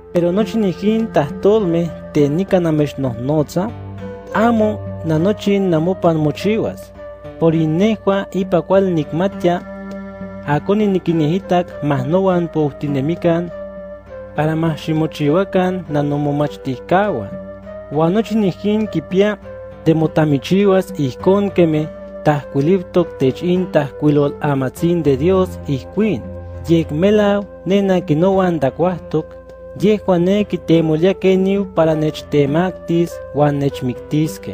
Pero nochi nijin tahtolme tenika namechnohnotza, amo nanochin namopan mochiwas, por inehua ipa cual nikmatia, akoni nikinehitak mahnowan pouhtinemikan, para mahximochiwakan nanomomachtiskawan. Wanochi nijin kipia temotamichiwas ihkon keme tahkuiliptok techin tahkuilol amatzin de Dios ihkuin. Yek melaw nena kinowan dakwahtok, yehua ne kitemoliakeniw para nechtemaktis wan nechmiktiske.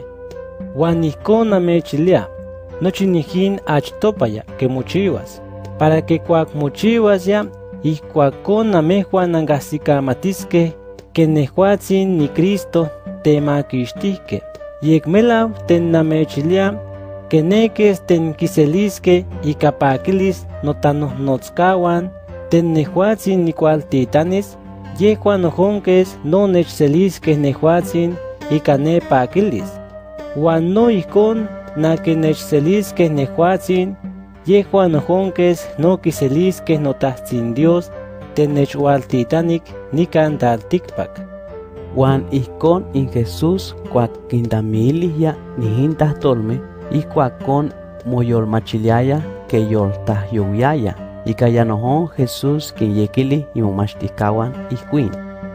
Wan ihkon namechilia, nochi nijin achtopaya que mochiwas, para que cuac mochiwas ya, ihkuakon namejuan nangasikamatizke, que nehuatzin ni Cristo temakixtihke. Yek melaw ten namechilia, que nekes ten kiseliske y kapakilis notanohnotzkawan, ten nehuatzin nikualtitanis, yehua nojonkes no nechseliske nehuatzin y kanepakilis. Wan no ihkon na que nechseliske nehuatzin, yehua nojonkes no kiseliske notahtzin Dios, ten nechualtitanik nikan taltikpak. Wan ihkon in Jesús cuac quindamilihya nihin tahtolme, ihkuakon moyolmachiliaya que yoltahyowiaya, y kayanohon Jesús quien yekili imomachtiskawan ihkuin.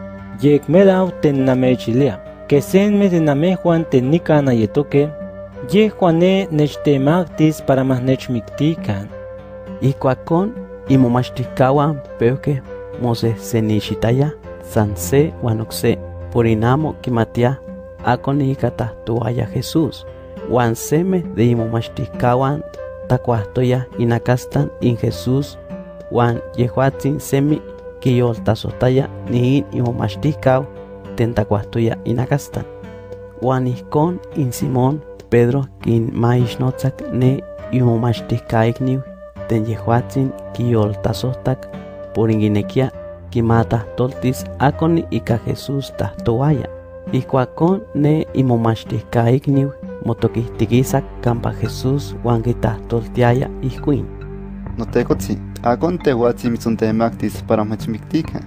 Yek melaw ten namechilia, que senme de namejuan ten nikan ayetoke, yehuan ne nechtemaktis para mas nechmiktikan. Ihkuakon imomachtiskawan peuke mosesenixitaya sanse wanokse, purinamo kimatia akoni ikatahtuaya Jesús. Wan seme de imomachtiskawan takuahtoya inakastan in Jesús, wan yehuatzin semi kiyoltasotaya nihin imomachtiskaw ten takuahtoya inakastan. Wan ihkon in Simón Pedro kin maixnotzak ne imomachtiskaikniw ten yehuatzin kiyoltasotak por inginekia kimatahtoltis akoni ika Jesús tahtoaya. Ihkuakon ne imomachtiskaikniw motokihtikisak kampa Jesús wan kitahtoltiaya ihkuin. Notekotzi, akon tehuatzin mitzontemaktis para machmiktika.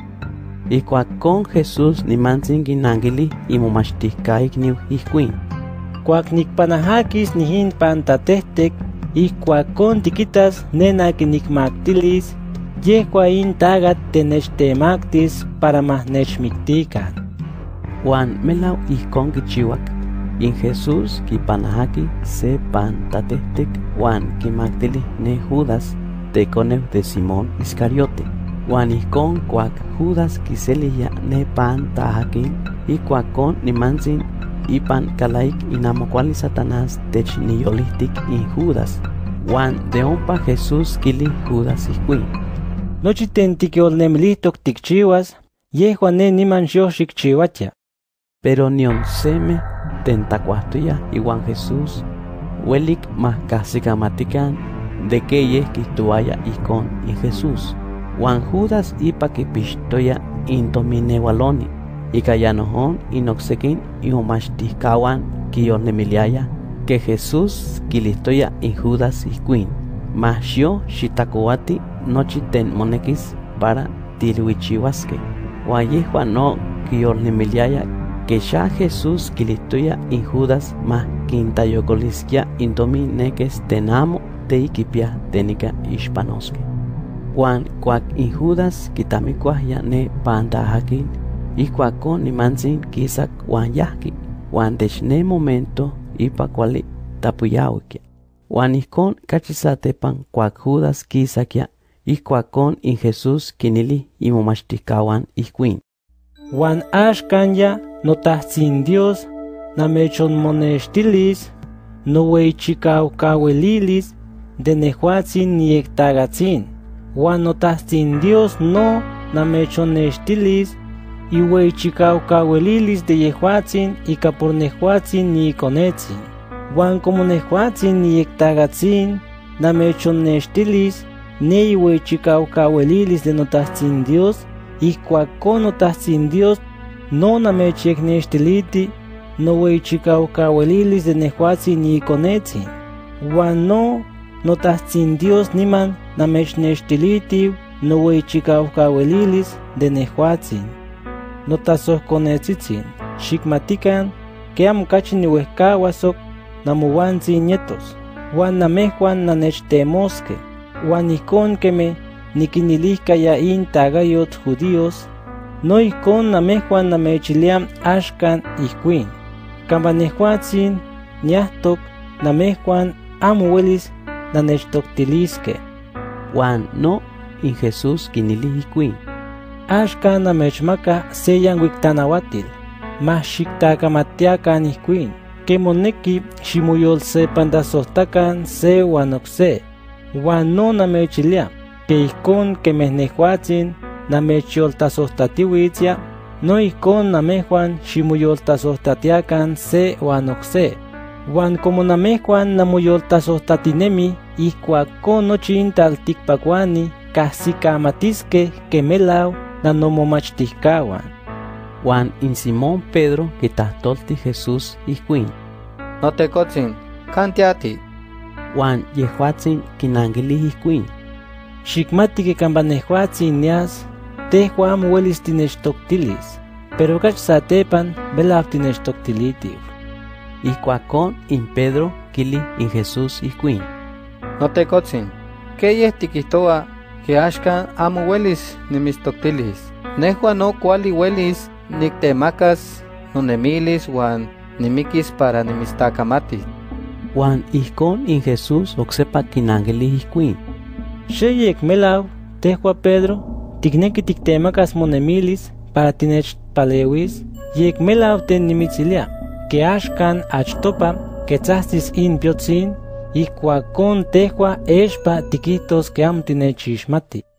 Ihkuakon Jesús nimantzin kinankili imomachtiskaikniw ihkuin. Kuak nikpanahakis nihin pantatehtek, ihkuakon tikitas nena kinikmaktilis, yehua in tagat tenechtemaktis para mas nechmiktikan. Wan melaw ihkon kichiwak, in Jesús kipanahaki se pantatehtek wan kimaktili ne Judas tekonew de Simón Iscariote. Wan ihkon kuak Judas kiselihya ne pantahakin, ihkuakon nimantzin ipan kalaik inamokuali Satanás techniyolihtik in Judas. Wan de ompa Jesús kili Judas ihkuin. Nochi ten tikiolnemilihtok tikchiwas, yehua ne niman xoxikchiwatia. Pero nion seme tentakuahtoya iwan Jesús welik mahkahsikamatikan de que yehkihtuaya ihkon in Jesús. Wan Judas ipa kipixtoya intominewaloni, ikayanohon inoksekin imomachtiskawan kiyolnemiliaya que Jesús kilihtoya in Judas ihkuin. Mas yo xitakoati nochi ten monekis para tilwichiwaske. Wan yehua no kiyolnemiliaya que ya Jesús kilihtoya in Judas mas kintayokoliskia intomi nekes tenamo teikipia tenika ishpanoske. Wan kuak in Judas kitamikuahya ne pantahakin, ihkuakon nimantzin kisak wan yahki, wan techne momento ipa kuali tapuyawikia. Wan ihkon kachisatepan kuak Judas kisakya, ihkuakon in Jesús kinili imomachtiskawan ihkuin. Wan axkanya notahtzin Dios namechonmonextilis noweichikaukauelilis de nehuatzin niektagatzin. Wan notahtzin Dios no namechonextilis iweichikaukauelilis de yehuatzin ika por nehuatzin niikonetzin. Wan como nehuatzin niektagatzin namechonextilis ne iweichikaukauelilis de notahtzin Dios, ihkuakon notahtzin Dios no namecheknextiliti noweichikaukauelilis de nehuatzin niikonetzin. Wan no notahtzin Dios niman namechnextiliti noweichikaukauelilis de nehuatzin. notasohkonetzitsin, xikmatikan que amo cachi niuehkauasok namohuantzin nietos, huan namejuan nanechtemosque, huan ihkon keme nikinilihkaya in tagayot judíos, no ihkon namejuan namechiliam axkan ihkuin. Kamba nehuatzin niahtok namejuan amo uelis nanechtoktiliske. Juan no in Jesús kinilih ihkuin. Axkan namechmaka se yanguiktanauatil, mas xiktakamatiakan ihkuin, que moneki ximoyolsepantasohtakan se uan okse, huan no namechilia, que ihkon kemeh nehuatzin namechyoltasohtatiuitzia, no ihkon namejuan ximoyoltasohtatiakan se uan okse, huan como namejuan namoyoltasohtatinemi ihkuakon nochi in taltikpakuani kahsikamatiskeh que melau nanomomachtihkawan. Juan in Simón Pedro kitahtolti Jesús ihkuin. Notekotzin, kantiati. Juan yehuatzin kinankilih ihkuin. Xikmati que kamba nehuatzin nias, tehua amo uelis tinechtoktilis, pero kach satepan melau tinechtoktilitiu. Ihkuakon in Pedro kilih in Jesús ihkuin. Notekotzin, keyeh tikihtoa que axkan amo uelis nimistoktilis. Nehua no kuali uelis niktemakas nonemilis huan nimikis para nimistakamatih. Juan ihkon in Jesús oksepa kinankilih ihkuin. Xeyek melau, tehua Pedro, tikneki tiktemakas monemilis para tinechpaleuis, yek melau ten nimitzilia, que axkan achtopa ketzahsis in piotzin, ihkuakon tehua expa tikihtos que amo tinechixmati.